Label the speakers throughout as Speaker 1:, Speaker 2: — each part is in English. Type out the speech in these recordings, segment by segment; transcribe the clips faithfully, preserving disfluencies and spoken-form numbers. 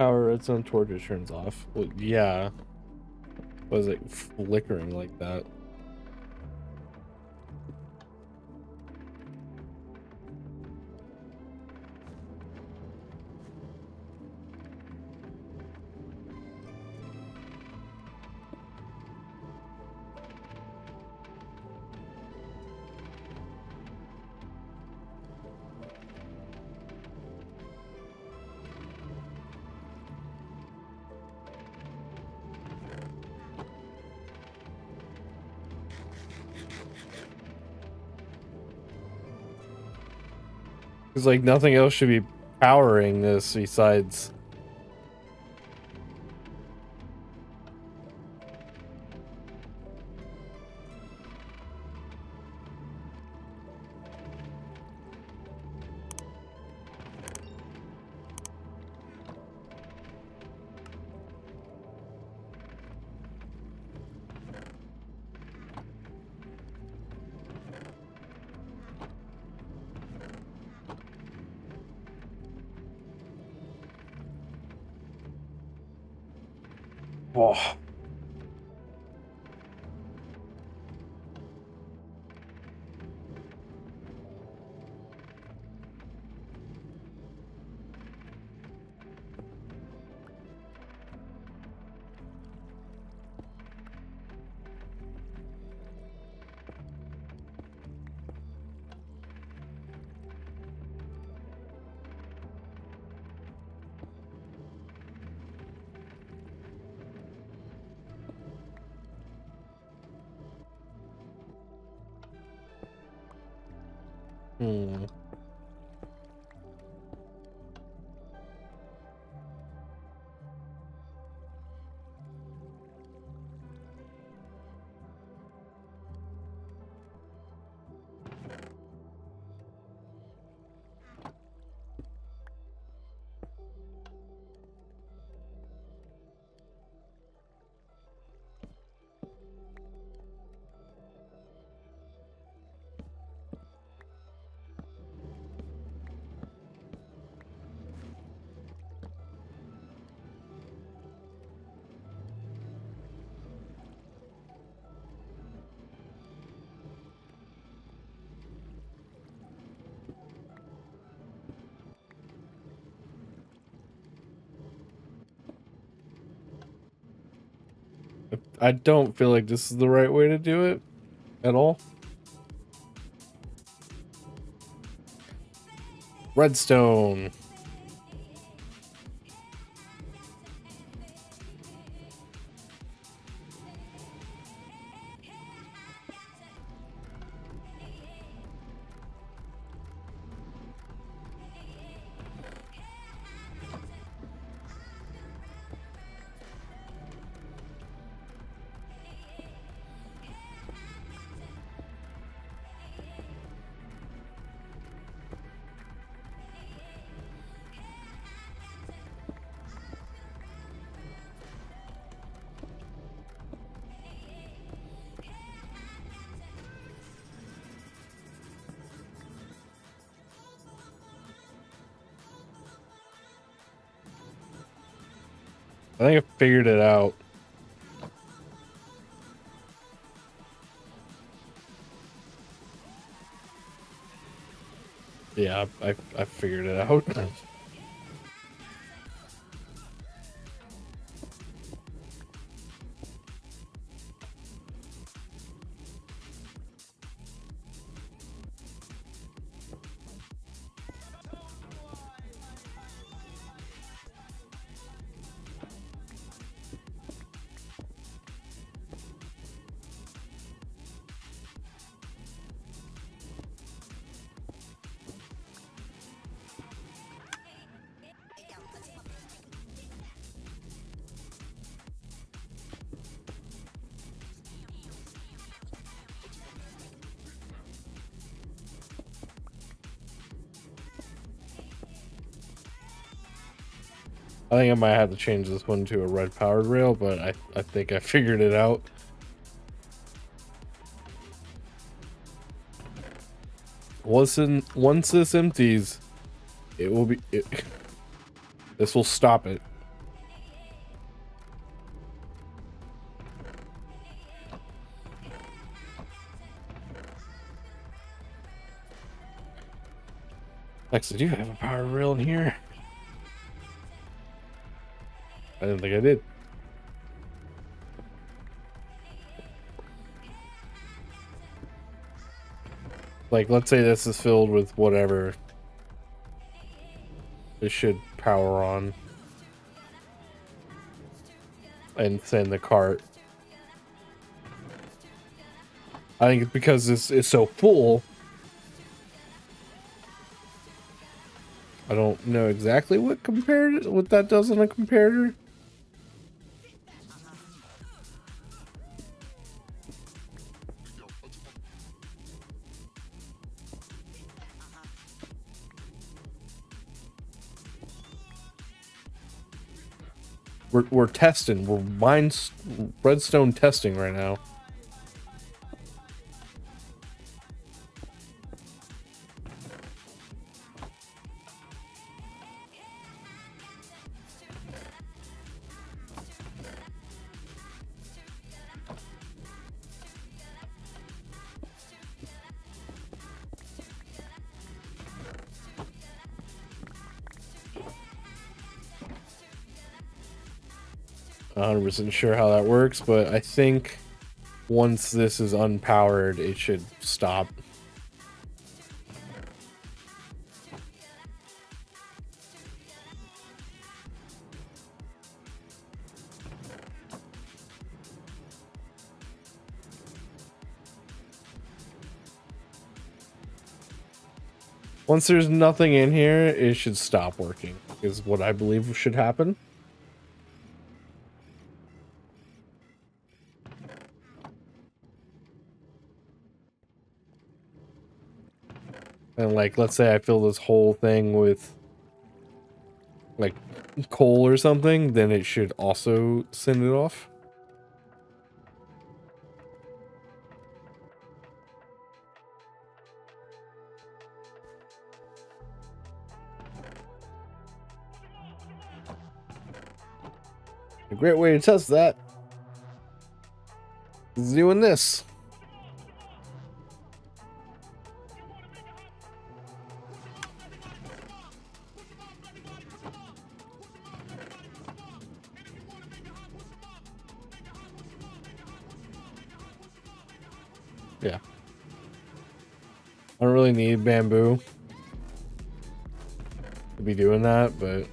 Speaker 1: Power redstone torches turns off. Well, yeah. Was it flickering like that? Because, like, nothing else should be powering this besides... Oh. Hmm. I don't feel like this is the right way to do it at all. Redstone. I think I figured it out. Yeah, I I figured it out. I think I might have to change this one to a red powered rail, but I, I think I figured it out. Once, in, once this empties, it will be... It, this will stop it. Actually, do you have a power rail in here? I didn't think I did. Like, let's say this is filled with whatever. This should power on. And send the cart. I think it's because this is so full. I don't know exactly what compared what that does on a comparator. We're we're testing. We're mines redstone testing right now. one hundred percent sure how that works, but I think once this is unpowered, it should stop. Once there's nothing in here, it should stop working, is what I believe should happen. And like, let's say I fill this whole thing with like coal or something, then it should also send it off. A great way to test that is doing this. Yeah. I don't really need bamboo to be doing that, but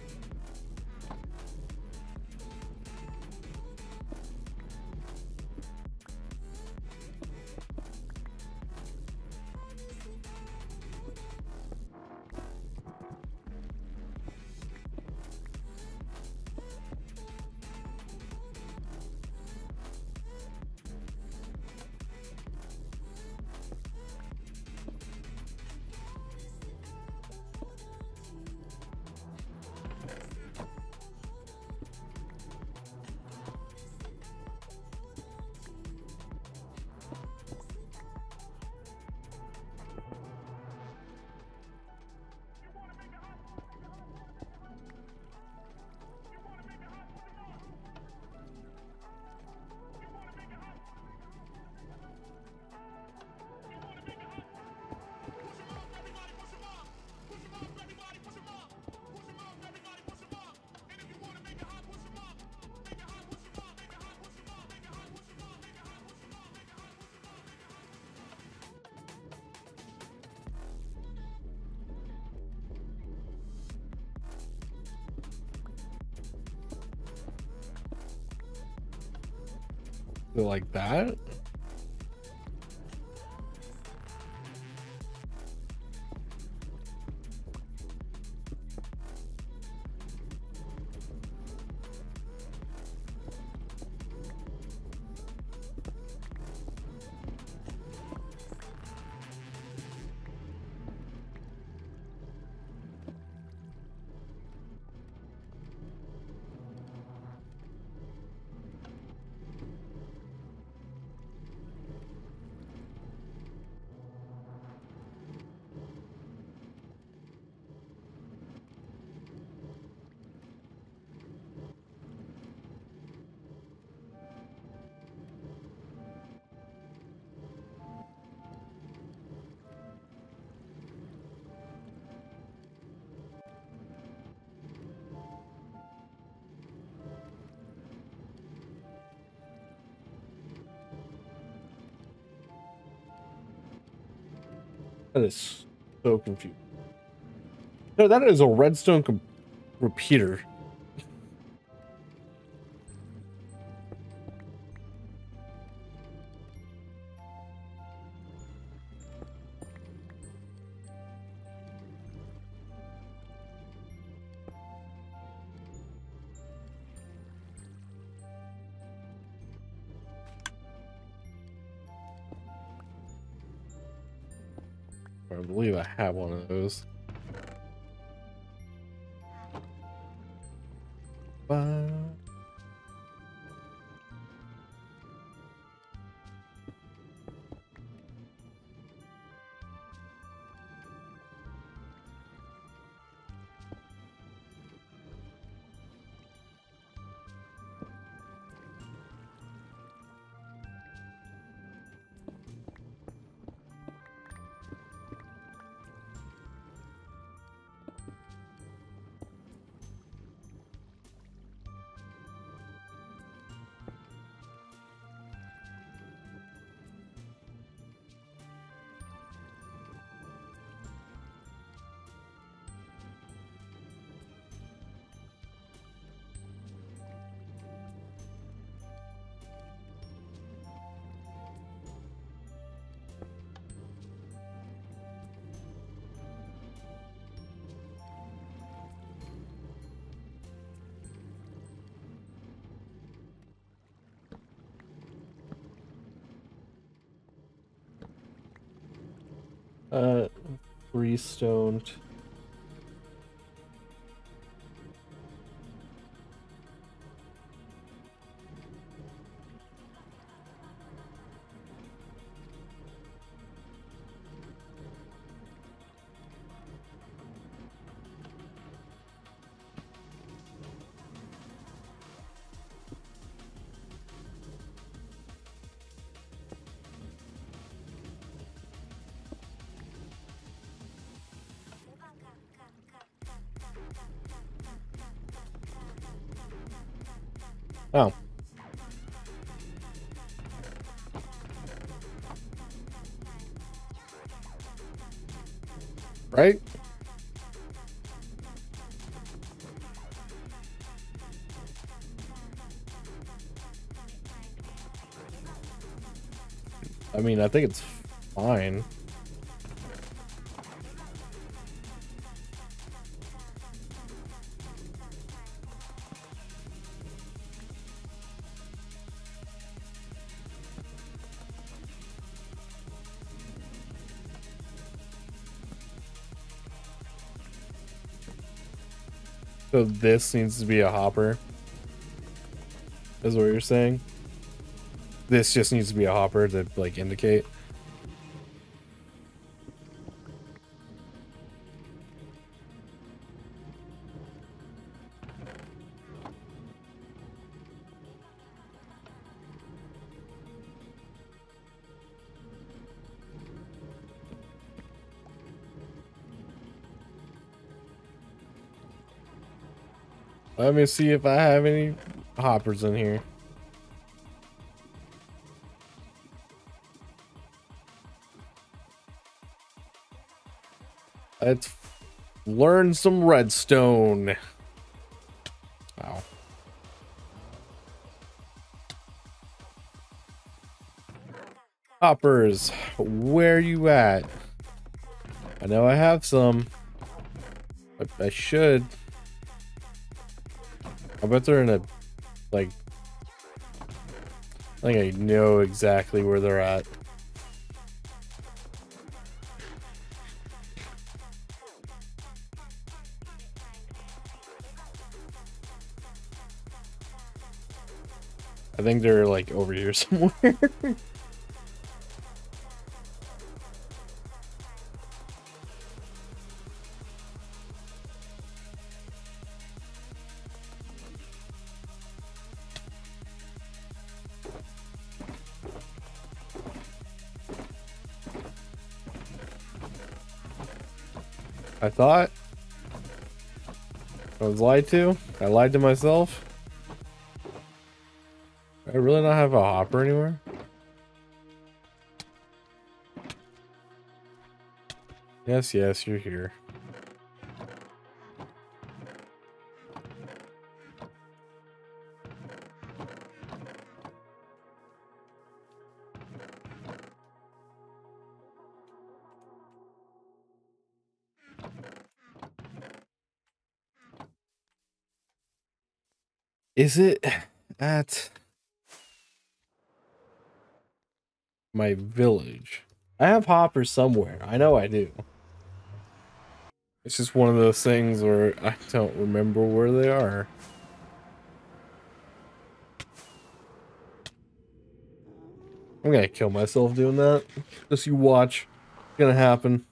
Speaker 1: like that. That is so confusing. No, that is a redstone com repeater. I believe I have one of those. Bye. Uh, three stoned. Oh. Right? I mean, I think it's fine. So this needs to be a hopper, is what you're saying? This just needs to be a hopper to, like, indicate. Let me see if I have any hoppers in here. Let's learn some redstone. Wow. Hoppers, where you at? I know I have some, but I should. I bet they're in a, like, I think I know exactly where they're at. I think they're, like, over here somewhere. I thought I was lied to. I lied to myself. I really not have a hopper anywhere. Yes, yes, you're here. Is it at my village? I have hoppers somewhere. I know I do. It's just one of those things where I don't remember where they are. I'm gonna kill myself doing that. Just you watch. It's gonna happen.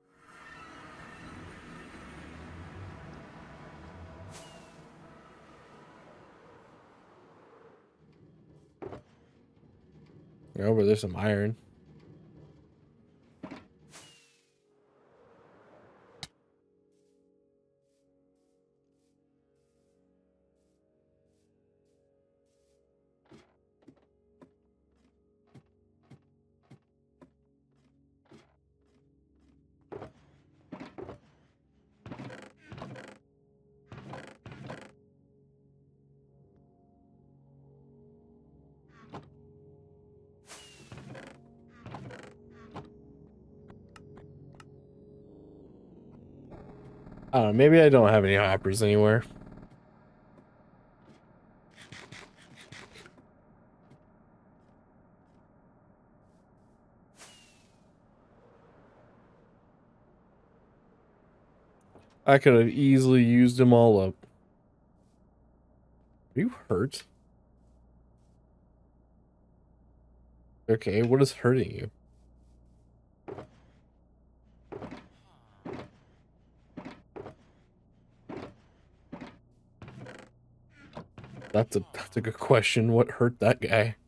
Speaker 1: Oh, but there's some iron. I don't know, maybe I don't have any hoppers anywhere. I could have easily used them all up. Are you hurt? Okay, what is hurting you? That's a that's a good question. What hurt that guy?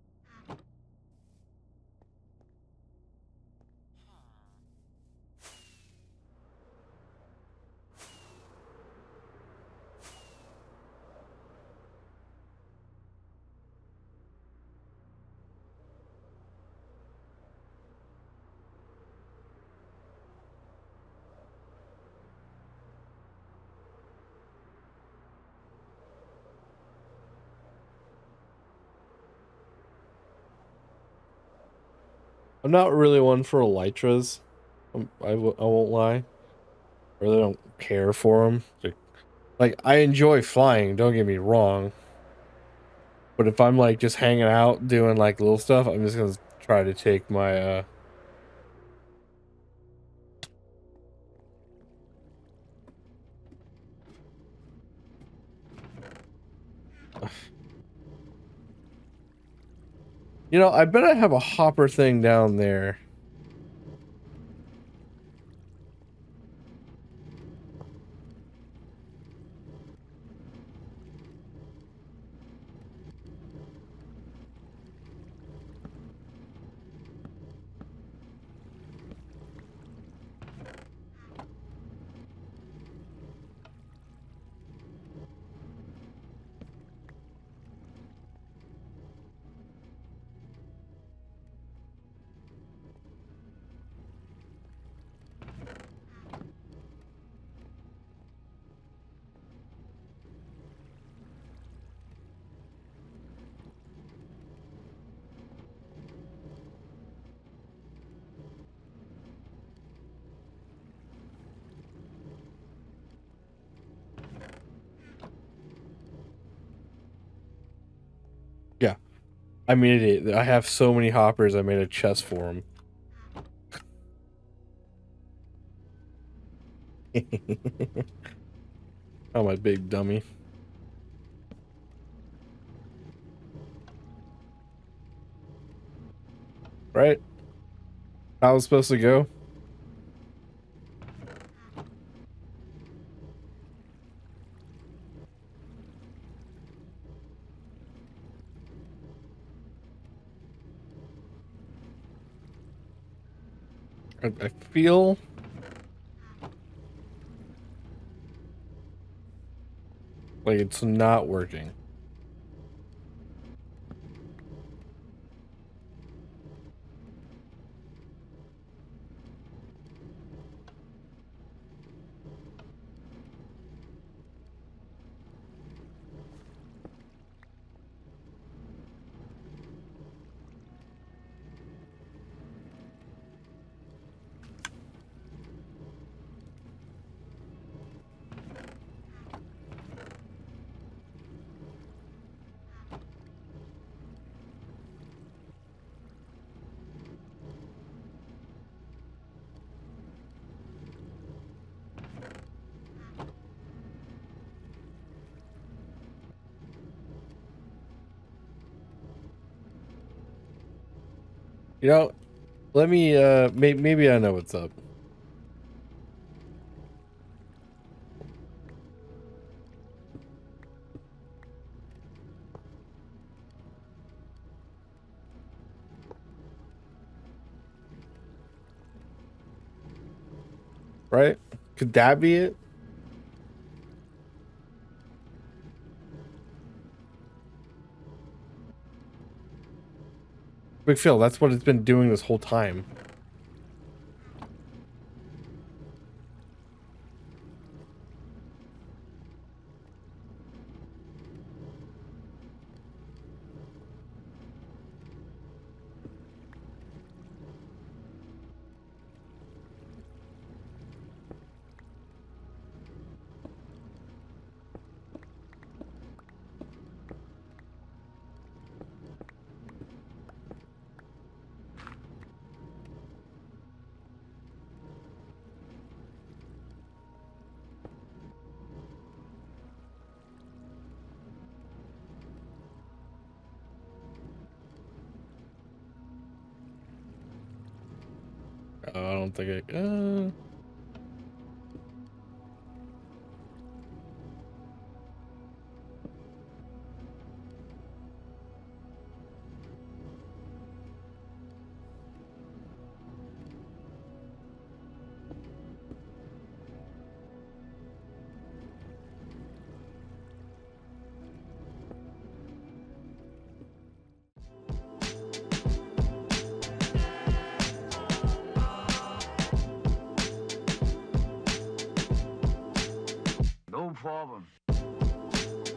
Speaker 1: I'm not really one for elytras. Um, I w I won't lie. I really don't care for them. Like, like, I enjoy flying, don't get me wrong. But if I'm like just hanging out doing like little stuff, I'm just gonna try to take my uh you know, I bet I have a hopper thing down there. Yeah. I mean, it, I have so many hoppers, I made a chest for them. Oh, my big dummy. Right? How was supposed to go? I, I feel like it's not working. You know, let me, uh, may maybe I know what's up. Right? Could that be it? Big Phil, that's what it's been doing this whole time. Oh, I don't think I, uh...
Speaker 2: No problem.